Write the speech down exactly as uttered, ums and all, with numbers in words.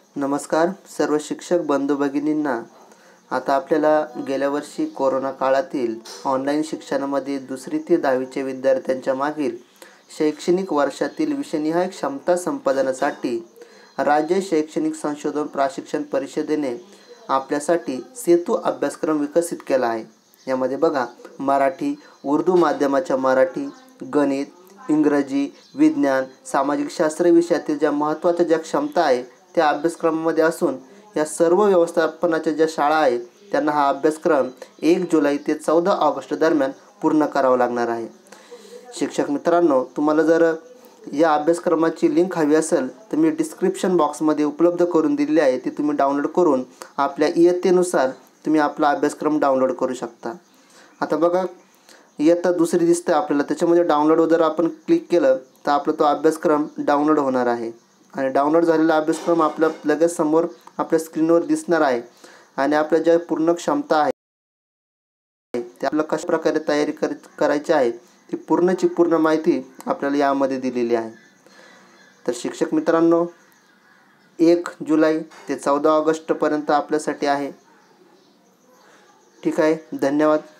नमस्कार सर्व शिक्षक बंधू भगिनींना। आता आपल्याला गेल्या वर्षी कोरोना काळातील ऑनलाईन शिक्षणामध्ये दुसरी ते दहावीच्या विद्यार्थ्यांच्या मागील शैक्षणिक वर्षातील विषयनिहाय क्षमता संपादनासाठी राज्य शैक्षणिक संशोधन प्रशिक्षण परिषदेने आपल्यासाठी सेतू अभ्यासक्रम विकसित केला आहे। यामध्ये बघा, मराठी, उर्दू माध्यमाच्या मराठी, गणित, इंग्रजी, विज्ञान, सामाजिक शास्त्र विषयातील ज्या महत्त्वाच्या ज्या क्षमता आहे त्या अभ्यासक्रमामध्ये असून या सर्व व्यवस्थापनाच्या ज्या शाळा आहेत त्यांना हा अभ्यासक्रम एक जुलै ते चौदा ऑगस्ट दरम्यान पूर्ण करावा लागणार आहे। शिक्षक मित्रांनो, तुम्हाला जर या अभ्यासक्रमाची लिंक हवी असेल तर मी डिस्क्रिप्शन बॉक्समध्ये उपलब्ध करून दिलेली आहे, ती तुम्ही डाउनलोड करून आपल्या इयत्तेनुसार तुम्ही आपला अभ्यासक्रम डाउनलोड करू शकता। आता बघा, इयत्ता दुसरी दिसते आपल्याला, त्याच्यामध्ये डाउनलोड जर आपण क्लिक केलं तर आपला तो अभ्यासक्रम डाउनलोड होणार आहे आणि डाउनलोड झालेला अभ्यासक्रम आपल्या लगेच समोर आपल्या स्क्रीनवर दिसणार आहे आणि आपल्या ज्या पूर्ण क्षमता आहे ते आपल्याला कशा प्रकारे तयारी कर करायची आहे ती पूर्णची पूर्ण माहिती आपल्याला यामध्ये दिलेली आहे। तर शिक्षक मित्रांनो, एक जुलै ते चौदा ऑगस्टपर्यंत आपल्यासाठी आहे। ठीक आहे, धन्यवाद।